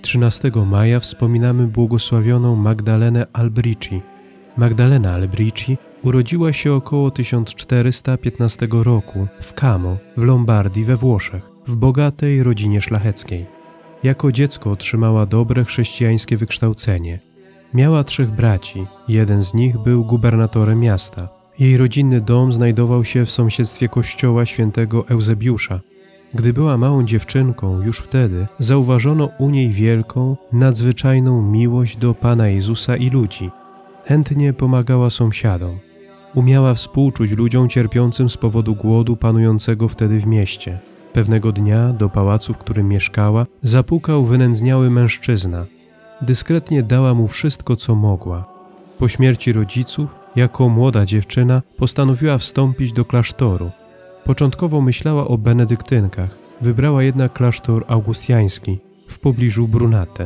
13 maja wspominamy błogosławioną Magdalenę Albrici. Magdalena Albrici urodziła się około 1415 roku w Como, w Lombardii we Włoszech, w bogatej rodzinie szlacheckiej. Jako dziecko otrzymała dobre chrześcijańskie wykształcenie. Miała 3 braci, jeden z nich był gubernatorem miasta. Jej rodzinny dom znajdował się w sąsiedztwie kościoła świętego Eusebiusza. Gdy była małą dziewczynką, już wtedy zauważono u niej wielką, nadzwyczajną miłość do Pana Jezusa i ludzi. Chętnie pomagała sąsiadom. Umiała współczuć ludziom cierpiącym z powodu głodu panującego wtedy w mieście. Pewnego dnia do pałacu, w którym mieszkała, zapukał wynędzniały mężczyzna. Dyskretnie dała mu wszystko, co mogła. Po śmierci rodziców, jako młoda dziewczyna, postanowiła wstąpić do klasztoru. Początkowo myślała o benedyktynkach, wybrała jednak klasztor augustiański w pobliżu Brunate.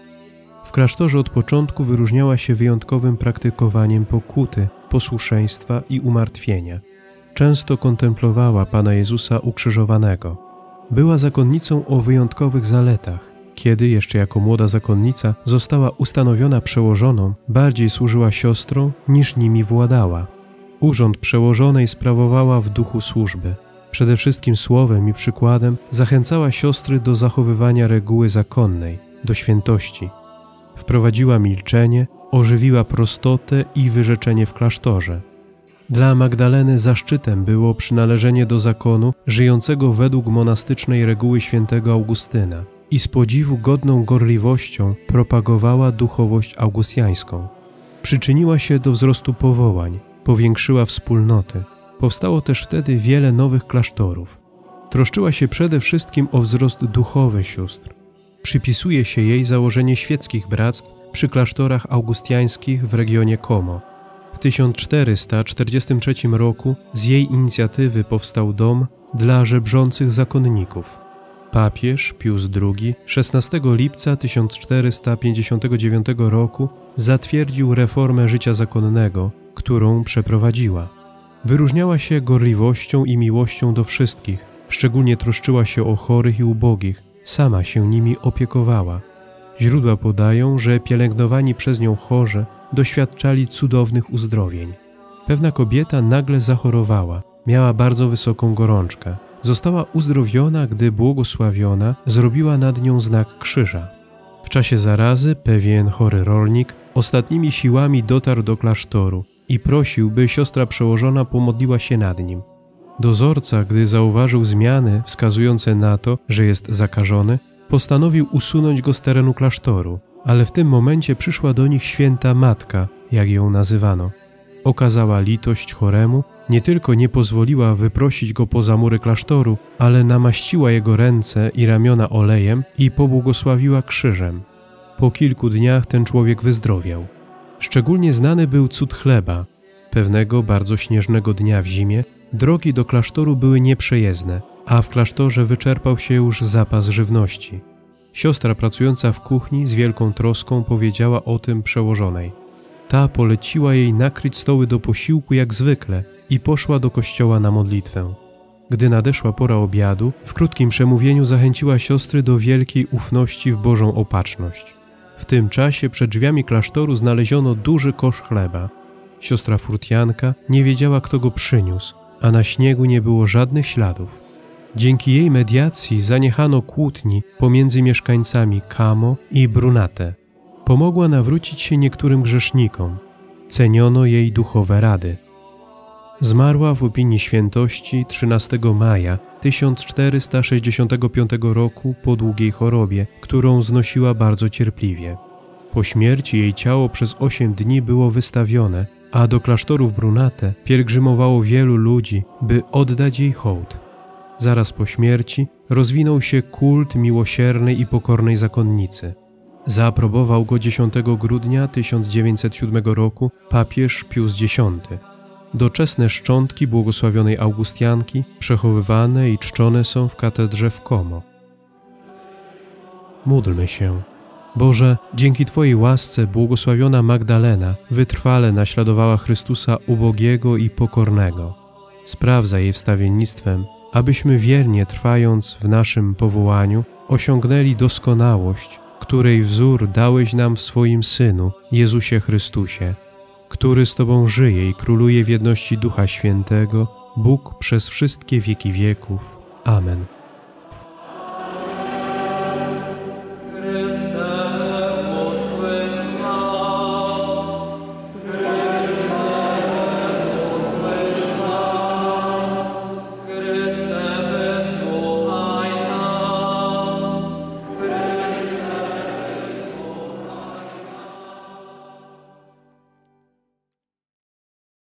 W klasztorze od początku wyróżniała się wyjątkowym praktykowaniem pokuty, posłuszeństwa i umartwienia. Często kontemplowała Pana Jezusa ukrzyżowanego. Była zakonnicą o wyjątkowych zaletach. Kiedy jeszcze jako młoda zakonnica została ustanowiona przełożoną, bardziej służyła siostrom niż nimi władała. Urząd przełożonej sprawowała w duchu służby. Przede wszystkim słowem i przykładem zachęcała siostry do zachowywania reguły zakonnej, do świętości. Wprowadziła milczenie, ożywiła prostotę i wyrzeczenie w klasztorze. Dla Magdaleny zaszczytem było przynależenie do zakonu żyjącego według monastycznej reguły świętego Augustyna i z podziwu godną gorliwością propagowała duchowość augustjańską. Przyczyniła się do wzrostu powołań, powiększyła wspólnoty. Powstało też wtedy wiele nowych klasztorów. Troszczyła się przede wszystkim o wzrost duchowy sióstr. Przypisuje się jej założenie świeckich bractw przy klasztorach augustiańskich w regionie Como. W 1443 roku z jej inicjatywy powstał dom dla żebrzących zakonników. Papież Pius II 16 lipca 1459 roku zatwierdził reformę życia zakonnego, którą przeprowadziła. Wyróżniała się gorliwością i miłością do wszystkich, szczególnie troszczyła się o chorych i ubogich, sama się nimi opiekowała. Źródła podają, że pielęgnowani przez nią chorzy doświadczali cudownych uzdrowień. Pewna kobieta nagle zachorowała, miała bardzo wysoką gorączkę. Została uzdrowiona, gdy błogosławiona zrobiła nad nią znak krzyża. W czasie zarazy pewien chory rolnik ostatnimi siłami dotarł do klasztoru i prosił, by siostra przełożona pomodliła się nad nim. Dozorca, gdy zauważył zmiany wskazujące na to, że jest zakażony, postanowił usunąć go z terenu klasztoru, ale w tym momencie przyszła do nich święta matka, jak ją nazywano. Okazała litość choremu, nie tylko nie pozwoliła wyprosić go poza mury klasztoru, ale namaściła jego ręce i ramiona olejem i pobłogosławiła krzyżem. Po kilku dniach ten człowiek wyzdrowiał. Szczególnie znany był cud chleba. Pewnego bardzo śnieżnego dnia w zimie drogi do klasztoru były nieprzejezdne, a w klasztorze wyczerpał się już zapas żywności. Siostra pracująca w kuchni z wielką troską powiedziała o tym przełożonej. Ta poleciła jej nakryć stoły do posiłku jak zwykle i poszła do kościoła na modlitwę. Gdy nadeszła pora obiadu, w krótkim przemówieniu zachęciła siostry do wielkiej ufności w Bożą opatrzność. W tym czasie przed drzwiami klasztoru znaleziono duży kosz chleba. Siostra furtianka nie wiedziała, kto go przyniósł, a na śniegu nie było żadnych śladów. Dzięki jej mediacji zaniechano kłótni pomiędzy mieszkańcami Como i Brunate. Pomogła nawrócić się niektórym grzesznikom. Ceniono jej duchowe rady. Zmarła w opinii świętości 13 maja 1465 roku po długiej chorobie, którą znosiła bardzo cierpliwie. Po śmierci jej ciało przez 8 dni było wystawione, a do klasztoru w Brunate pielgrzymowało wielu ludzi, by oddać jej hołd. Zaraz po śmierci rozwinął się kult miłosiernej i pokornej zakonnicy. Zaaprobował go 10 grudnia 1907 roku papież Pius X. Doczesne szczątki błogosławionej Augustianki przechowywane i czczone są w katedrze w Como. Módlmy się. Boże, dzięki Twojej łasce błogosławiona Magdalena wytrwale naśladowała Chrystusa ubogiego i pokornego. Spraw za jej wstawiennictwem, abyśmy wiernie trwając w naszym powołaniu osiągnęli doskonałość której wzór dałeś nam w swoim Synu, Jezusie Chrystusie, który z Tobą żyje i króluje w jedności Ducha Świętego, Bóg przez wszystkie wieki wieków. Amen.